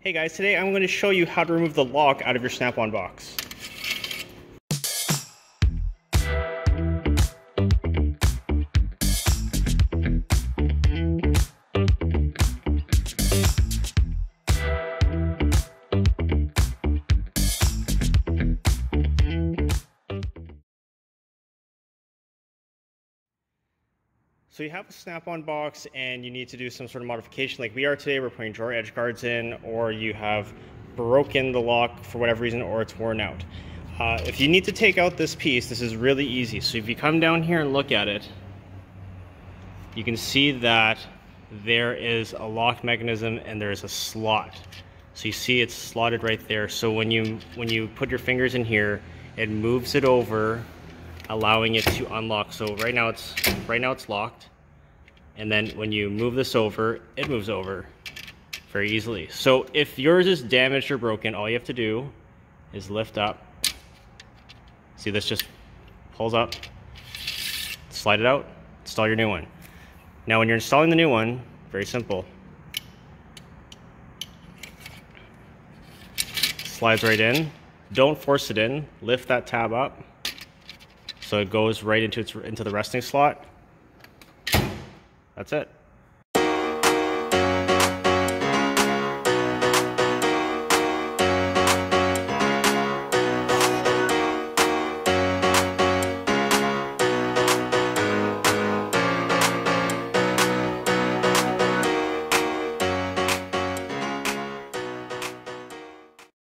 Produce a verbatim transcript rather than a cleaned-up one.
Hey guys, today I'm going to show you how to remove the lock out of your Snap-on box. So you have a Snap-on box and you need to do some sort of modification like we are today. We're putting drawer edge guards in, or you have broken the lock for whatever reason, or it's worn out. Uh, if you need to take out this piece, this is really easy. So if you come down here and look at it, you can see that there is a lock mechanism and there's a slot. So you see it's slotted right there. So when you when you put your fingers in here, it moves it over, allowing it to unlock. So right now it's right now it's locked, and then when you move this over, it moves over very easily. So if yours is damaged or broken, all you have to do is lift up. See, this just pulls up, slide it out, install your new one. Now when you're installing the new one, very simple. Slides right in. Don't force it in. Lift that tab up so it goes right into its into the resting slot. That's it.